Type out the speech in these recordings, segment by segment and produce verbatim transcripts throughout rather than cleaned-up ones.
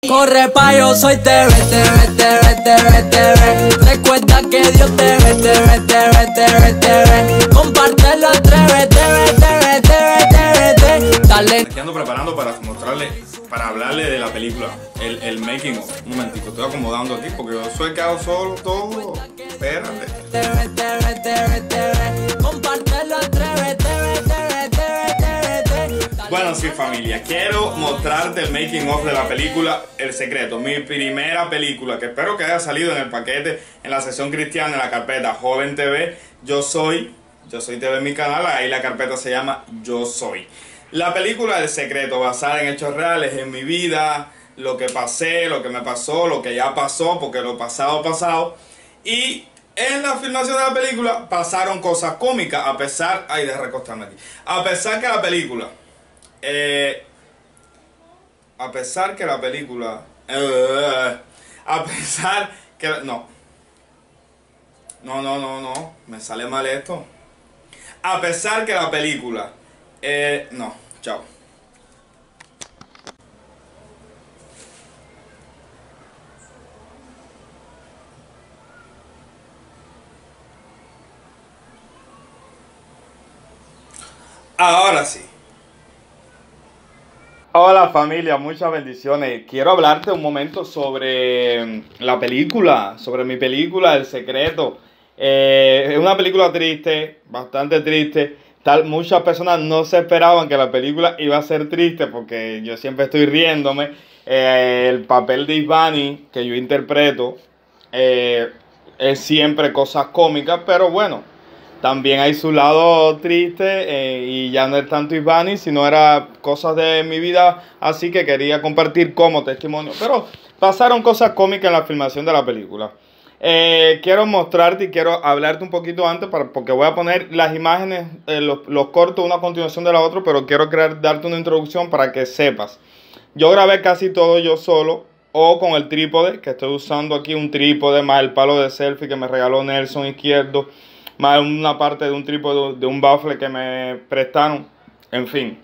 Corre pa' yo soy T V, T V, T V, T V, T V. Recuerda que Dios te ve, te ve, te ve, te ve, te ve. Compártelo, atreve, te ve, te ve, te ve, te ve, te ve. Dale. Aquí ando preparando para mostrarle, para hablarle de la película, el, el making of. Un momentico, estoy acomodando aquí porque yo soy el que hago solo todo. Espérate. Te ve, te ve, te ve, te ve. Compártelo, atreve, te ve, te ve, te ve, te ve, te ve. Bueno, sí, familia, quiero mostrarte el making of de la película El Secreto, mi primera película, que espero que haya salido en el paquete, en la sección cristiana, en la carpeta Joven T V. Yo soy, yo soy T V en mi canal, ahí la carpeta se llama Yo Soy. La película El Secreto, basada en hechos reales, en mi vida, lo que pasé, lo que me pasó, lo que ya pasó, porque lo pasado, pasado. Y en la filmación de la película pasaron cosas cómicas, a pesar, ay, de recostarme aquí, a pesar que la película... Eh, a pesar que la película eh, a pesar que no no no no no me sale mal esto a pesar que la película eh, no, chao. Ahora sí. Hola familia, muchas bendiciones. Quiero hablarte un momento sobre la película, sobre mi película El Secreto. Eh, es una película triste, bastante triste. Tal, muchas personas no se esperaban que la película iba a ser triste porque yo siempre estoy riéndome. Eh, el papel de Ivani que yo interpreto eh, es siempre cosas cómicas, pero bueno. También hay su lado triste eh, y ya no es tanto Ivani, sino era cosas de mi vida, así que quería compartir como testimonio. Pero pasaron cosas cómicas en la filmación de la película. Eh, quiero mostrarte y quiero hablarte un poquito antes, para, porque voy a poner las imágenes, eh, los, los cortos, una a continuación de la otra, pero quiero crear, darte una introducción para que sepas. Yo grabé casi todo yo solo, o con el trípode, que estoy usando aquí un trípode, más el palo de selfie que me regaló Nelson Izquierdo, más una parte de un trípode de un baffle que me prestaron, en fin.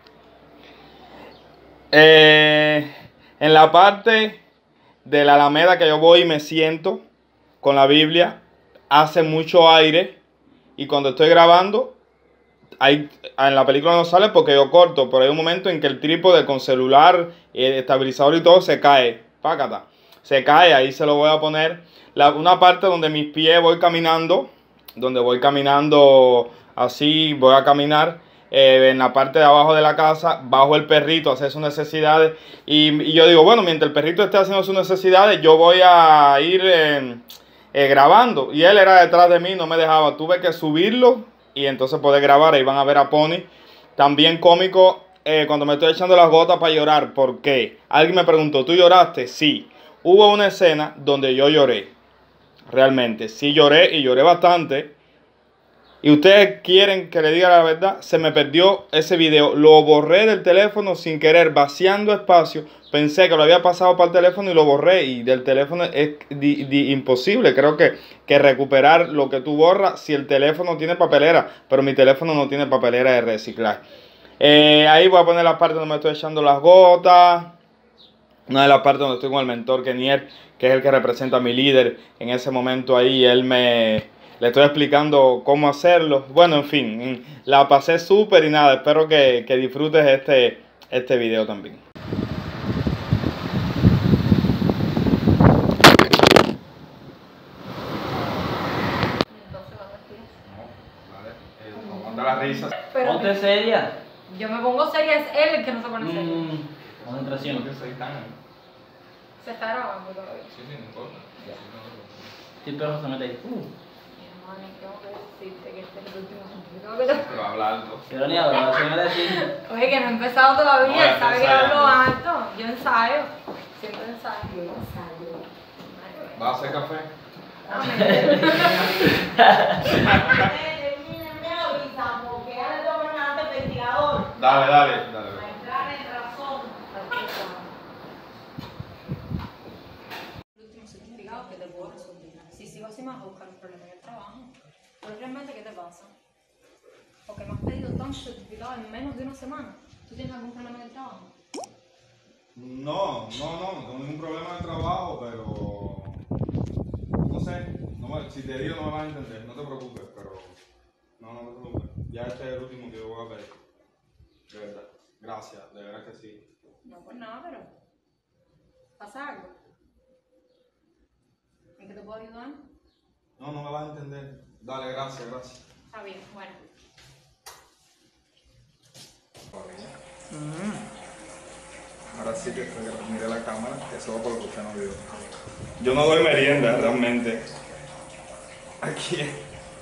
Eh, en la parte de la Alameda que yo voy y me siento con la Biblia, hace mucho aire y cuando estoy grabando, hay, en la película no sale porque yo corto, pero hay un momento en que el trípode con celular, el estabilizador y todo se cae, pácata, se cae, ahí se lo voy a poner. La, una parte donde mis pies voy caminando, donde voy caminando así, voy a caminar eh, en la parte de abajo de la casa, bajo el perrito a hacer sus necesidades y, y yo digo, bueno, mientras el perrito esté haciendo sus necesidades, yo voy a ir eh, eh, grabando, y él era detrás de mí, no me dejaba, tuve que subirlo y entonces poder grabar. Ahí van a ver a Pony, también cómico eh, cuando me estoy echando las gotas para llorar. ¿Por qué? Alguien me preguntó, ¿tú lloraste? Sí, hubo una escena donde yo lloré. Realmente, sí lloré y lloré bastante. Y ustedes quieren que le diga la verdad, se me perdió ese video. Lo borré del teléfono sin querer, vaciando espacio. Pensé que lo había pasado para el teléfono y lo borré. Y del teléfono es di, di, imposible. Creo que, que recuperar lo que tú borras si el teléfono tiene papelera. Pero mi teléfono no tiene papelera de reciclaje. Eh, ahí voy a poner la parte donde me estoy echando las gotas. Una de las partes donde estoy con el mentor Kenier, que es el que representa a mi líder en ese momento ahí. Él me... le estoy explicando cómo hacerlo. Bueno, en fin, la pasé súper y nada. Espero que, que disfrutes este, este video también. No, aguanta la risa. Ponte seria. Yo me pongo seria, es él el que no se pone serio. Mm, concentración. Se está grabando todavía. Sí, sí, no importa. Si el perro se mete ahí. Uh. Mi hermano, tengo que decirte que este es el último certificado que te... Pero habla alto. Ironía, ¿verdad? Se me decir. Oye, que no he empezado todavía, No, él sabe que ensayando. hablo alto. Yo ensayo. Siempre ensayo. Yo ensayo. ¿Vas a hacer café? Dale, dale, dale. El último certificado que te puedo resolver. Si sigo así me vas a buscar un problema en el trabajo. Pero realmente, ¿qué te pasa? Porque me has pedido tantos certificados en menos de una semana. ¿Tú tienes algún problema en el trabajo? No, no, no, no tengo ningún problema de trabajo, pero no sé, no me- si te digo no me vas a entender, no te preocupes, pero no, no te preocupes. Ya este es el último que yo voy a pedir. De verdad, gracias, de verdad que sí. No, pues nada, pero. ¿Pasa algo? ¿En qué te puedo ayudar? No, no me vas a entender. Dale, gracias, gracias. Está bien, bueno. Ahora sí que mire la cámara, que eso va por lo que usted no vio. Yo no doy merienda, realmente. Aquí es.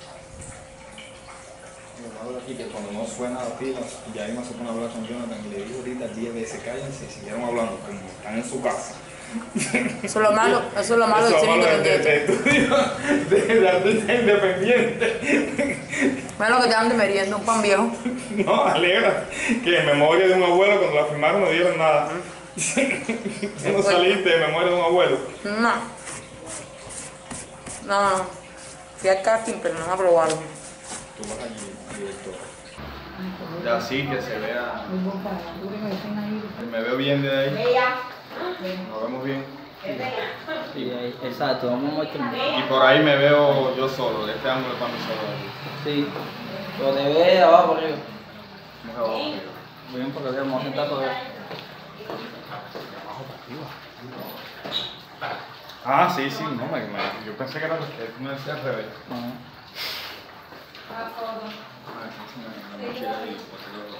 Lo malo aquí que cuando no suena la pila, ya Ima se pone a hablar con Jonathan y le digo ahorita diez veces, cállense y siguieron hablando como están en su casa. Eso es lo malo, eso es lo malo de Eso ser es lo malo de- de independiente. estudio, de, de artista independiente. Mira lo que te dan de merienda, un pan viejo. No, alegra. Que en memoria de un abuelo, cuando la firmaron no dieron nada. Tú no saliste de memoria de un abuelo. No. No, no. Fui al casting, pero no me aprobaron. Tú vas allí, director. Ya sí, que se vea. Me veo bien de ahí. Nos vemos bien. Sí, ahí, exacto, vamos a mostrar. Y por ahí me veo yo solo, este ángulo es para mí solo. Sí, lo de ver abajo por arriba. Mujer abajo arriba. Bien, porque vamos a sentar por ahí. Ah, sí, sí, no, me, me, yo pensé que era que tú me decías al revés. Ajá. Ah, sí, sí, me- me mochila ahí, pues, yo-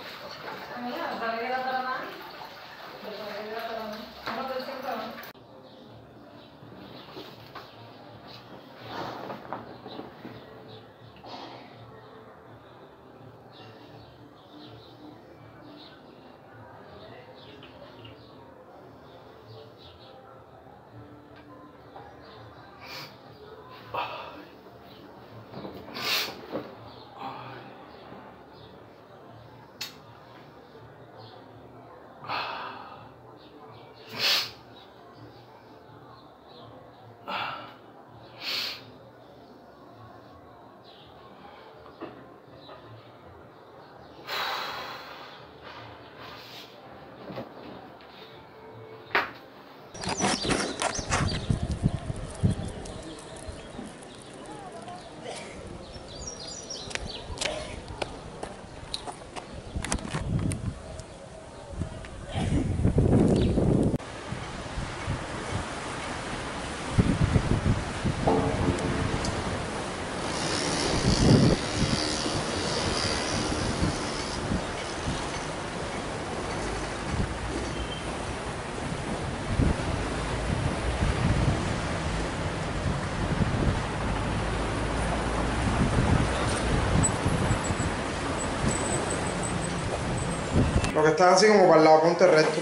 Lo que está así como para el lado, ponte recto.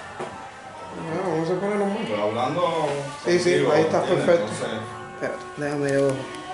Bueno, ¿cómo se pone los manos? Pero hablando. Sí, sí, contigo, ahí está ¿entiendes? perfecto. Entonces, Espérate, déjame yo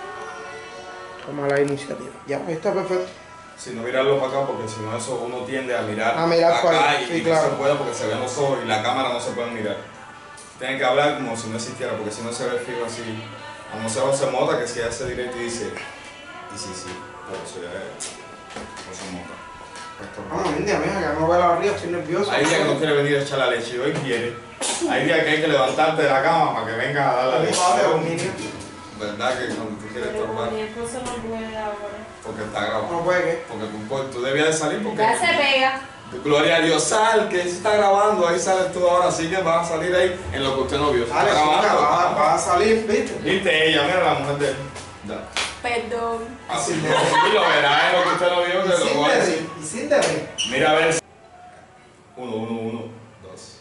tomar la iniciativa. Ya, ahí está perfecto. si no mirarlo para acá, porque si no, eso uno tiende a mirar, A mirar acá para- y, sí, y claro. no se puede porque se ven los ojos y la cámara no se puede mirar. Tienen que hablar como si no existiera, porque si no se ve fijo así. A no ser José Mota que si hace directo y dice, y sí, sí, pero eso ya es José Mota. Vamos, India, mija, que no veo la barriga, estoy nervioso. Hay días que no quiere venir a echar la leche y hoy quiere. Hay días que hay que levantarte de la cama para que venga a dar la leche. ¿Verdad que cuando tú quieres tomar? Mi esposo no puede ahora. Porque está grabado. No puede que. Porque tú, tú debías de salir porque... Ya se pega. Gloria a Dios, sal, que se está grabando, ahí sales tú ahora, así que vas a salir ahí en lo que usted no vio. Se Dale, está chica, grabando. va, va a salir, ¿viste? Viste ella, mira la mujer de él. Da. Perdón. Así Sin no, deber. sí, lo verás en lo que usted no vio, Y que lo sin voy a deber, decir. y sin deber. Mira a ver. Uno, uno, uno, dos.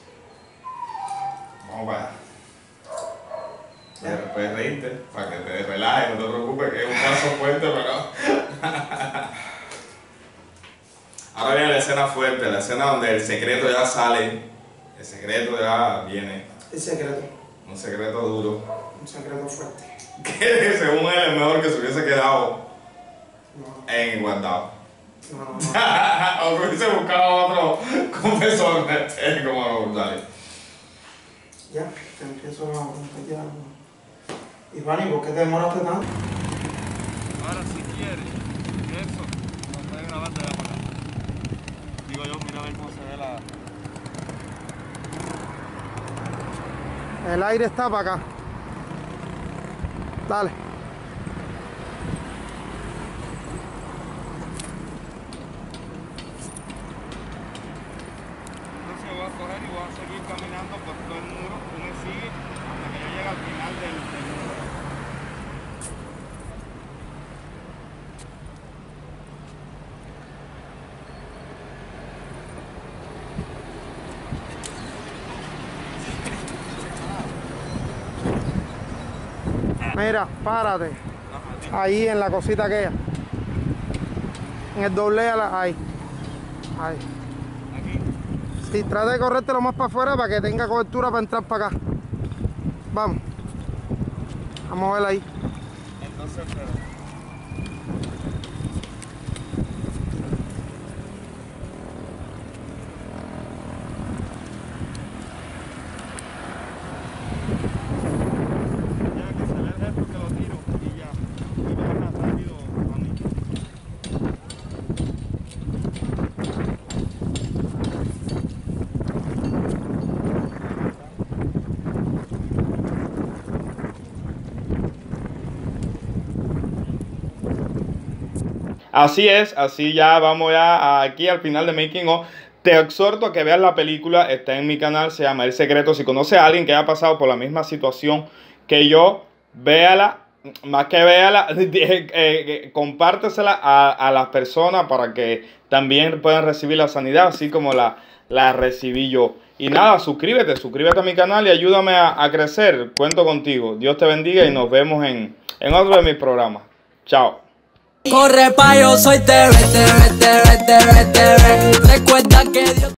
Vamos para allá. Ya, puedes reírte, para que te relajes, no te preocupes, que es un paso fuerte, pero... Ahora viene la escena fuerte, la escena donde el secreto ya sale, el secreto ya viene, El secreto, un secreto duro, un secreto fuerte. que según él es mejor que se hubiese quedado No, en guardado. no, no. O que hubiese buscado otro confesor, eh, como dale. Ya, te empiezo a preguntar ya. Iván, ¿y por qué te demoraste tanto? Ahora si quieres, eso, no puedes grabar de la para acá. Digo yo, mira a ver cómo se ve la... El aire está para acá. Dale. Entonces voy a coger y voy a seguir caminando por todo el muro. Tú me sigues hasta que yo llegue al final del, del muro. Mira, párate. Ahí en la cosita aquella. En el doble a la. Ahí. Ahí. Aquí. Sí, trata de correrte lo más para afuera para que tenga cobertura para entrar para acá. Vamos. Vamos a ver ahí. Entonces, pero... ya que se ve el resto que lo tiro y ya. Me voy más rápido a mí. Así es, así ya vamos ya aquí al final de Making of. Te exhorto a que veas la película, está en mi canal, se llama El Secreto. Si conoces a alguien que haya pasado por la misma situación que yo, véala, más que véala, eh, eh, compártesela a, a las personas para que también puedan recibir la sanidad, así como la, la recibí yo. Y nada, suscríbete, suscríbete a mi canal y ayúdame a, a crecer. Cuento contigo. Dios te bendiga y nos vemos en, en otro de mis programas. Chao. Corre pa' yo soy T V, T V, T V, T V, T V. Recuerda que Dios